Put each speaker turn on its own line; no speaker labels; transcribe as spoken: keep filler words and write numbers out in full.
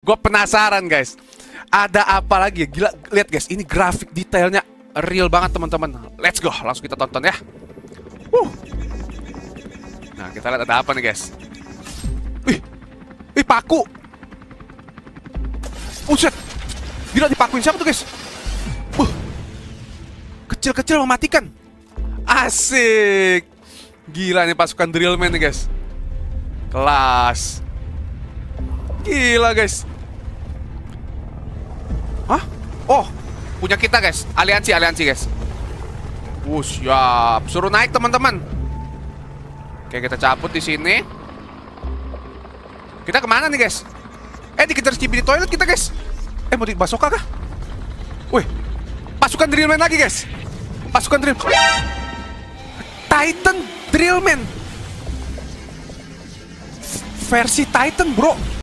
Gue penasaran guys, ada apa lagi? Gila, lihat guys, ini grafik detailnya real banget teman-teman. Let's go, langsung kita tonton ya. Uh. Nah, kita lihat ada apa nih guys. Wih, wih paku. Buset, gila dipakuin siapa tuh guys? Uh. Kecil-kecil mematikan. Asik. Gila nih pasukan Drillman nih guys. Kelas. Gila guys. Hah? Oh, punya kita guys. Aliansi, aliansi guys. Uh, siap. Suruh naik teman-teman. Oke, kita cabut di sini. Kita kemana nih guys? Eh, dikejar Skibidi Toilet kita guys. Eh, mau di Basoka kah? Wih, pasukan Drillman lagi guys. Pasukan Drill Titan Drillman versi Titan bro.